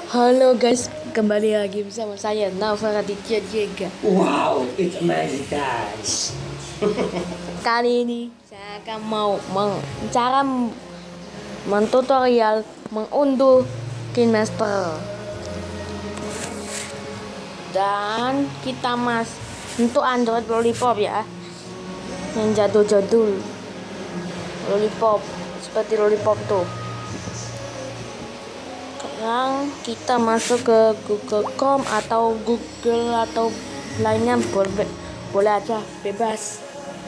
Halo guys, kembali lagi bersama saya Naufal Raditya Jega. Wow, it's amazing guys. Kali ini saya akan cara mentutorial mengunduh KineMaster. Dan kita untuk Android Lollipop ya, yang jadul-jadul Lollipop, seperti Lollipop tuh. Sekarang kita masuk ke Google Chrome atau Google atau lainnya, boleh aja, bebas.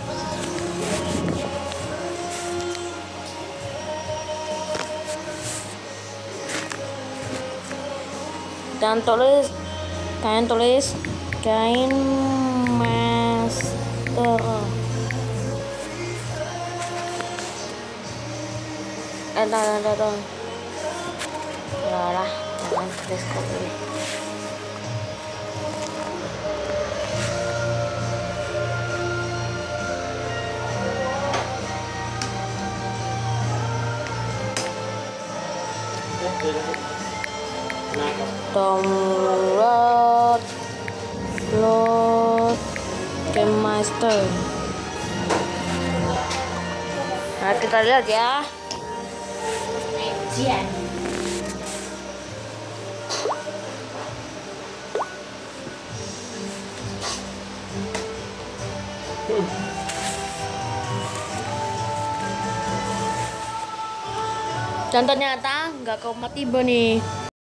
Dan kalian tulis KineMaster. Lah, jangan teleskop ini. Download KineMaster. Nah, kita lihat ya. Dan ternyata nggak kompatibel nih.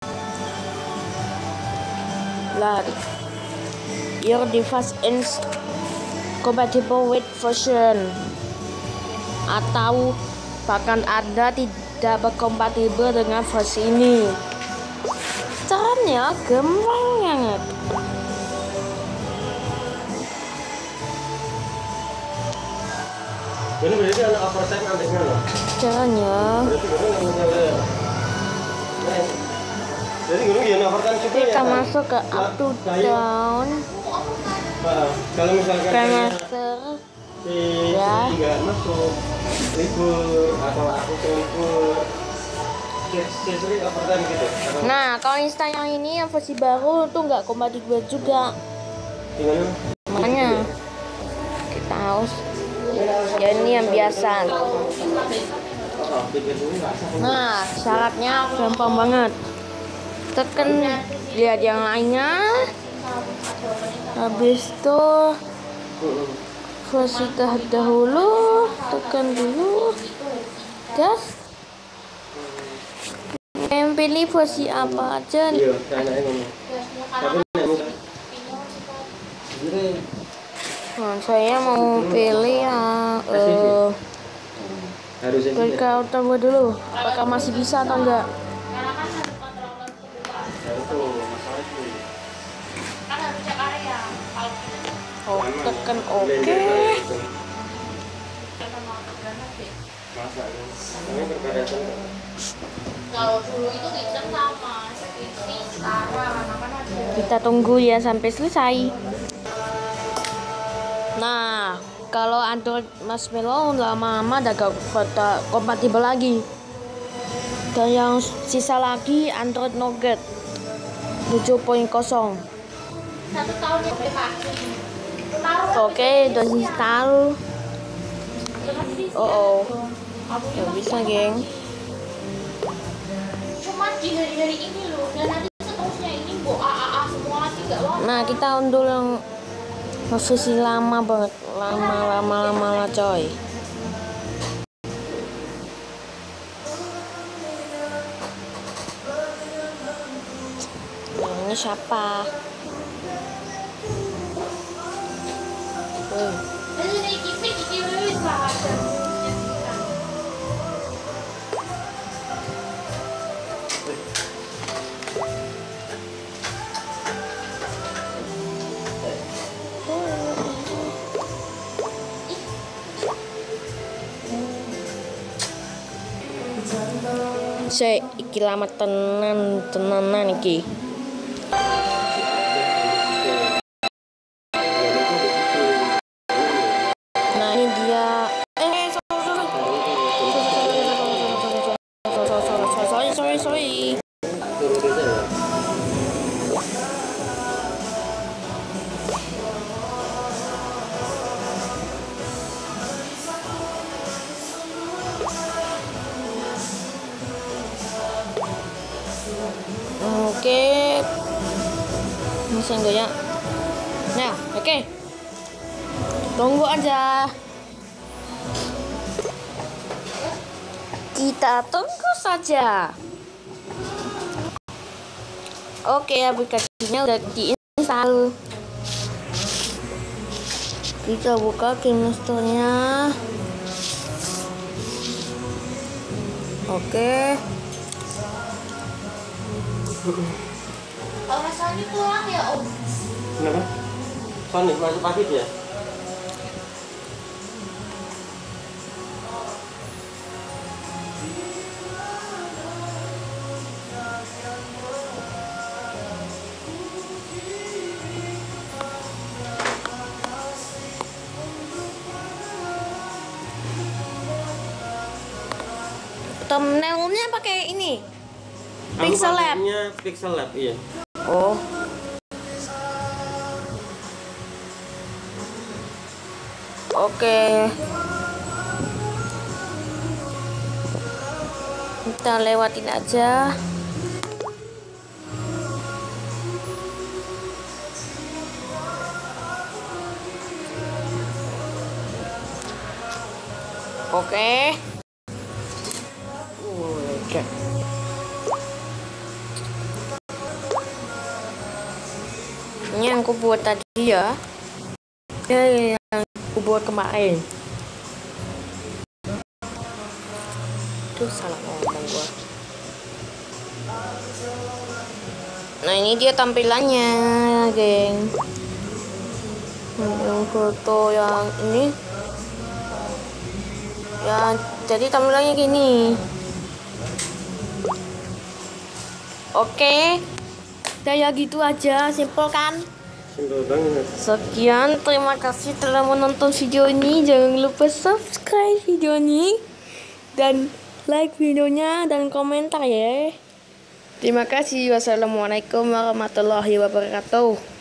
Lah, your device is compatible with version, atau bahkan Anda tidak berkompatibel dengan versi ini. Caranya gampang banget. Ini berarti anak overtime anteknya loh. Caranya jadi gunung ya overtime juga ya. kita masuk ke up to down Kalau misalkan KineMaster ya. Nggak masuk libur atau aku ke libur sering overtime gitu. Nah, kalau Insta yang ini yang versi baru tuh nggak kompatibel juga. Gimana? Makanya kita harus ya ini yang biasa. Nah, syaratnya gampang banget. Tekan lihat yang lainnya. Habis itu versi terdahulu, tekan dulu gas. Yang pilih versi apa aja. Nah, saya mau pilih yang Breakout Tower dulu. Apakah masih bisa atau enggak? Oh, tekan oke. Kalau dulu itu Kitchen sama skripsi sekarang Kita tunggu ya sampai selesai. Nah, kalau Android Marshmallow lama-lama udah gak kompatibel lagi. Dan yang sisa lagi Android Nougat 7.0. 1 tahun sampai pagi. Oke, udah install. Gak bisa, geng. Cuma dari ini loh, dan nanti seterusnya ini AAA semua nanti nggak lama. Nah, kita unduh yang versi lama banget, lama coy. Ini siapa? Ini kipik wis lah. Iki lama tenanan iki. Nah, ini dia. sorry. seenggaknya. Nah, oke. Tunggu aja. Kita tunggu saja. Oke, aplikasinya udah diinstal. Kita buka Game Store-nya. Oke. Kalau Mas Sony pulang ya Om. Kenapa? Sony masuk pagi dia. Thumbnailnya pakai ini. Aku Pixel Lab. pakainya Pixel Lab, iya. Oh. Oke. Kita lewatin aja. Oke. Oke. Ini yang aku buat tadi ya. Ini yang aku buat kemarin. Tuh salah ngomong gua. Nah ini dia tampilannya, geng. Yang foto yang ini. Ya, jadi tampilannya gini. Oke. Kayak gitu aja, simpel kan? Simpel banget. Sekian, terima kasih telah menonton video ini. Jangan lupa subscribe video ini dan like videonya dan komentar ya. Terima kasih. Wassalamualaikum warahmatullahi wabarakatuh.